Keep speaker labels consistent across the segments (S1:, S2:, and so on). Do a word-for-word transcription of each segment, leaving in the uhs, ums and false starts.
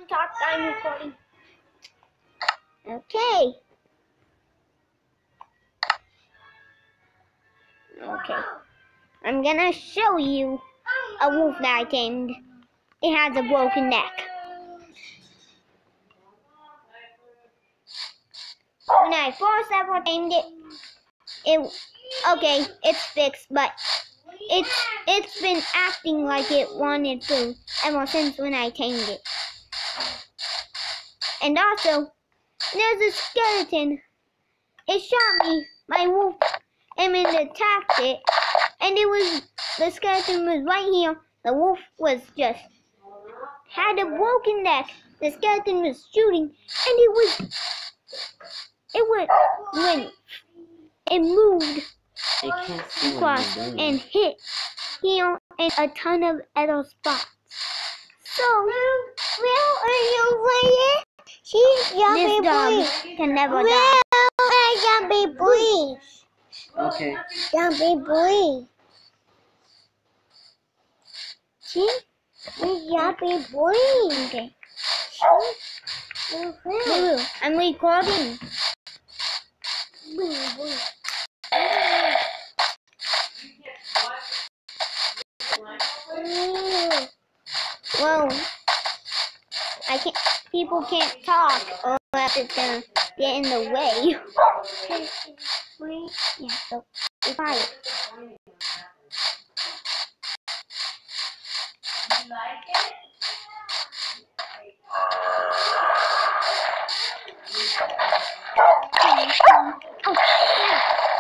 S1: talk, I'm recording. Okay. Okay. I'm gonna show you a wolf that I tamed. It has a broken neck. When I first ever tamed it, it okay, it's fixed, but it's it's been acting like it wanted to ever since when I tamed it. And also, there's a skeleton. It shot me. My wolf came and attacked it, and it was the skeleton was right here. The wolf was just had a broken neck. The skeleton was shooting, and it was it went when it moved across and hit here and a ton of other spots. So where are you playing? She's jumping, this dog please. Can never Will, die. Will, jumping, please.
S2: Okay.
S1: Jumping, please. See? Jumping, please. Okay. Will, I'm recording. Well, I can't. People can't talk, or else it's gonna get in the way. Yeah, so be quiet. You like it? Oh, yeah.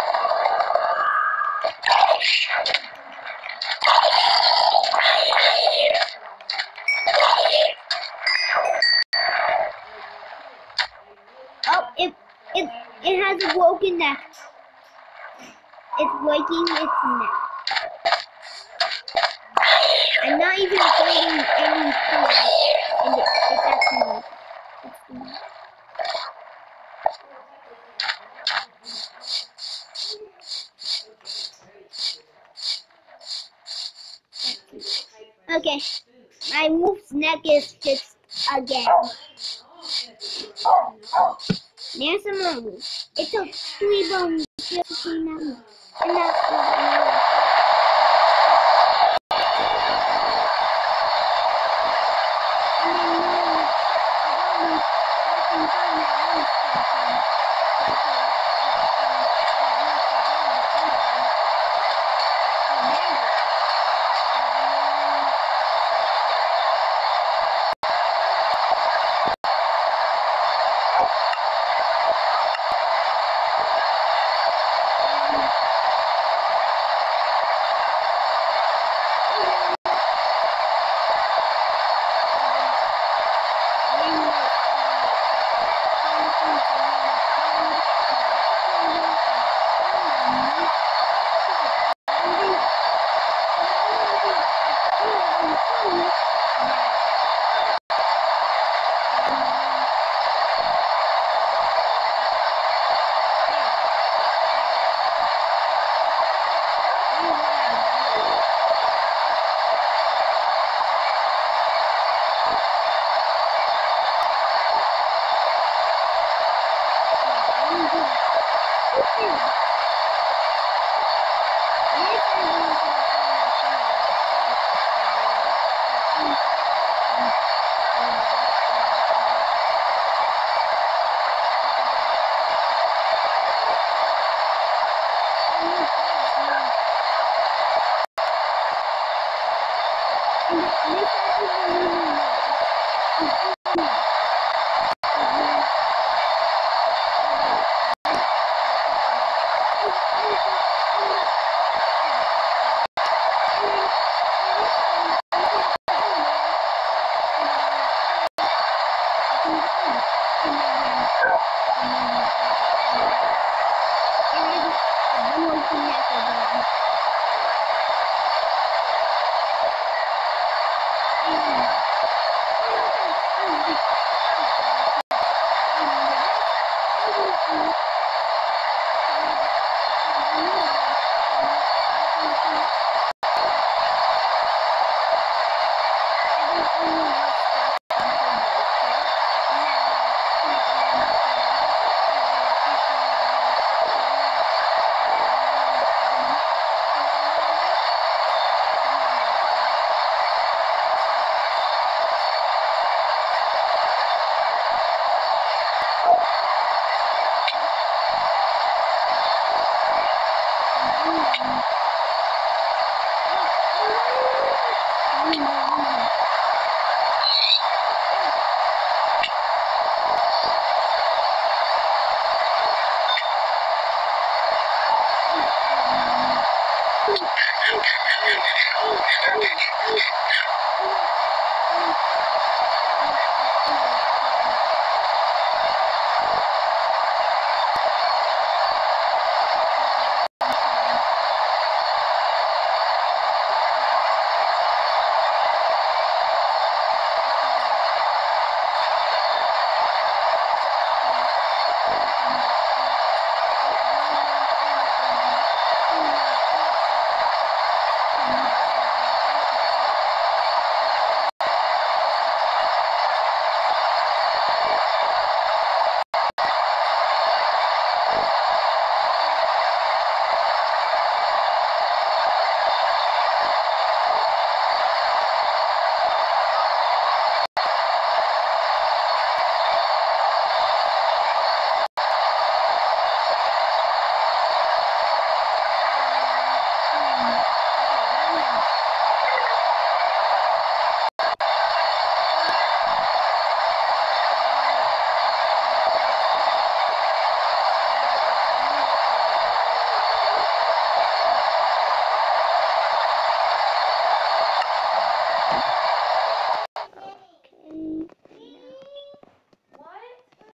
S1: Oh, it it it has a broken neck. It's breaking its neck. I'm not even holding any food, and it, it's actually it's okay. My wolf's neck is fixed again. There's some more. It took three bones just to clean that, and that's